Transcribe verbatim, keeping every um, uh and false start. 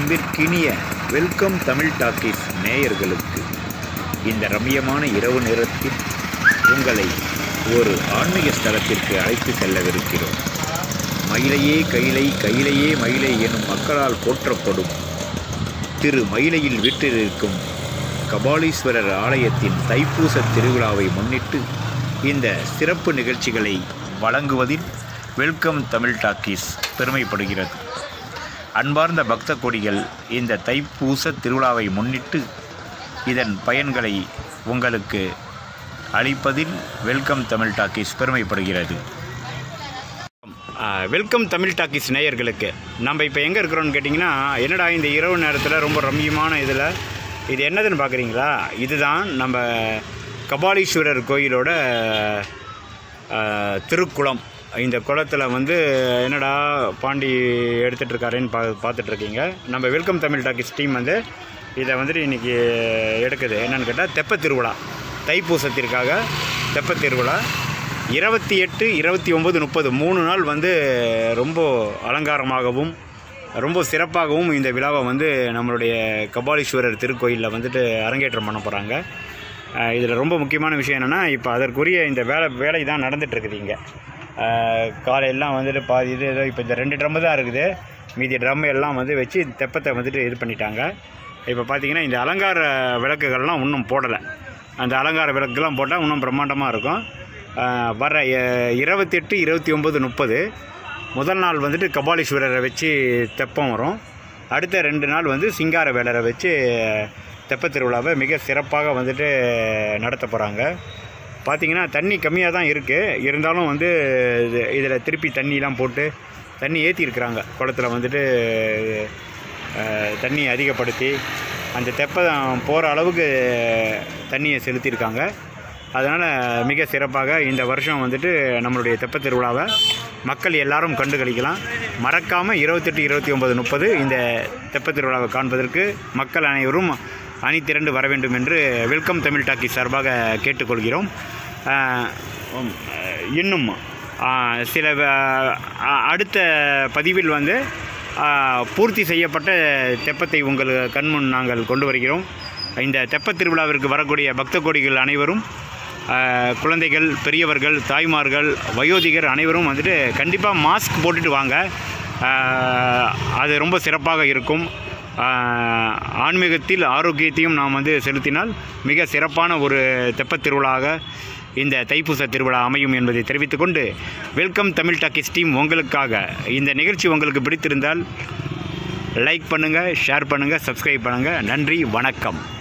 அன்பிற்கினிய welcome Tamil Talkies நேயர்களுக்கு இந்த ரம்மியமான இரவு நேரத்தில் உங்களை ஒரு ஆன்மீக ஸ்தலத்திற்கு அழைத்து செல்லவிருக்கிறோம். மயிலையே கைலை கையிலையே மயிலை எனும் மக்களால் போற்றப்படும் திரு மயிலையில் வீற்றிருக்கும் கபாலீஸ்வரர் ஆலயத்தின் தைப்பூச திருவிழாவை முன்னிட்டு இந்த சிறப்பு நிகழ்ச்சிகளை வழங்குவதில் வெல்கம் தமிழ் டாக்கீஸ் பெருமைப்படுகிறது. அன்பார்ந்த பக்த கோடிகள், இந்த தைப்பூச திருவிழாவை முன்னிட்டு இதன் பயன்களை உங்களுக்கு அளிப்பதில் வெல்கம் தமிழ் டாக்கீஸ் பெருமைப்படுகிறது. வெல்கம் தமிழ் டாக்கீஸ் நேயர்களுக்கு நம்ம இப்போ எங்கே இருக்கிறோன்னு கேட்டிங்கன்னா, என்னடா இந்த இரவு நேரத்தில் ரொம்ப ரம்மியமான இதில் இது என்னதுன்னு பார்க்குறீங்களா? இதுதான் நம்ம கபாலீஸ்வரர் கோயிலோட திருக்குளம். இந்த குளத்தில் வந்து என்னடா பாண்டி எடுத்துகிட்ருக்காருன்னு பா பார்த்துட்ருக்கீங்க. நம்ம வெல்கம் தமிழ் டாக்கீஸ் டீம் வந்து இதை வந்துட்டு இன்றைக்கி எடுக்குது. என்னென்னு கேட்டால் தெப்பத் திருவிழா, தைப்பூசத்திற்காக தெப்பத் திருவிழா இருபத்தி எட்டு இருபத்தி ஒம்பது முப்பது மூணு நாள் வந்து ரொம்ப அலங்காரமாகவும் ரொம்ப சிறப்பாகவும் இந்த விழாவை வந்து நம்மளுடைய கபாலீஸ்வரர் திருக்கோயிலில் வந்துட்டு அரங்கேற்றம் பண்ண போகிறாங்க. இதில் ரொம்ப முக்கியமான விஷயம் என்னென்னா, இப்போ அதற்குரிய இந்த வேலை வேலை தான் நடந்துகிட்ருக்குது. இங்கே காலையெல்லாம் வந்துட்டு பாதி இது ஏதோ இப்போ இந்த ரெண்டு ட்ரம்மு தான் இருக்குது, மீதி ட்ரம்மு எல்லாம் வந்து வச்சு தெப்பத்தை வந்துட்டு இது பண்ணிட்டாங்க. இப்போ பார்த்திங்கன்னா இந்த அலங்கார விளக்குகள்லாம் இன்னும் போடலை. அந்த அலங்கார விளக்குகள்லாம் போட்டால் இன்னும் பிரம்மாண்டமாக இருக்கும். வர இருபத்தெட்டு இருபத்தி ஒம்பது முப்பது முதல் நாள் வந்துட்டு கபாலீஸ்வரரை வச்சு தெப்பம் வரும். அடுத்த ரெண்டு நாள் வந்து சிங்கார வேலரை வச்சு தெப்பத் திருவிழாவை மிக சிறப்பாக வந்துட்டு நடத்த போகிறாங்க. பார்த்திங்கன்னா தண்ணி கம்மியாக தான் இருக்குது, இருந்தாலும் வந்து இதில் திருப்பி தண்ணியெலாம் போட்டு தண்ணி ஏற்றிருக்கிறாங்க. குளத்தில் வந்துட்டு தண்ணி அதிகப்படுத்தி அந்த தெப்பம் போகிற அளவுக்கு தண்ணியை செலுத்தியிருக்காங்க. அதனால் மிக சிறப்பாக இந்த வருஷம் வந்துட்டு நம்மளுடைய தெப்பத் திருவிழாவை மக்கள் எல்லாரும் கண்டு கழிக்கலாம். மறக்காமல் இருபத்தெட்டு இருபத்தி ஒம்பது முப்பது இந்த தெப்பத் திருவிழாவை காண்பதற்கு மக்கள் அனைவரும் அணி திரண்டு வர வேண்டும் என்று வெல்கம் தமிழ் டாக்கீஸ் சார்பாக கேட்டுக்கொள்கிறோம். இன்னும் சில அடுத்த பதிவில் வந்து பூர்த்தி செய்யப்பட்ட தெப்பத்தை உங்கள் கண்முன் நாங்கள் கொண்டு வருகிறோம். இந்த தெப்பத் திருவிழாவிற்கு வரக்கூடிய பக்த கோடிகள் அனைவரும், குழந்தைகள், பெரியவர்கள், தாய்மார்கள், வயோதிகர் அனைவரும் வந்துட்டு கண்டிப்பாக மாஸ்க் போட்டுட்டு வாங்க. அது ரொம்ப சிறப்பாக இருக்கும். ஆன்மீகத்தில் ஆரோக்கியத்தையும் நாம் வந்து செலுத்தினால் மிக சிறப்பான ஒரு தெப்பத் திருவிழாவாக இந்த தைப்பூச திருவிழா அமையும் என்பதை தெரிவித்துக்கொண்டு, வெல்கம் தமிழ் டாக்கீஸ் டீம் உங்களுக்காக இந்த நிகழ்ச்சி உங்களுக்கு பிடித்திருந்தால் லைக் பண்ணுங்கள், ஷேர் பண்ணுங்கள், சப்ஸ்கிரைப் பண்ணுங்கள். நன்றி, வணக்கம்.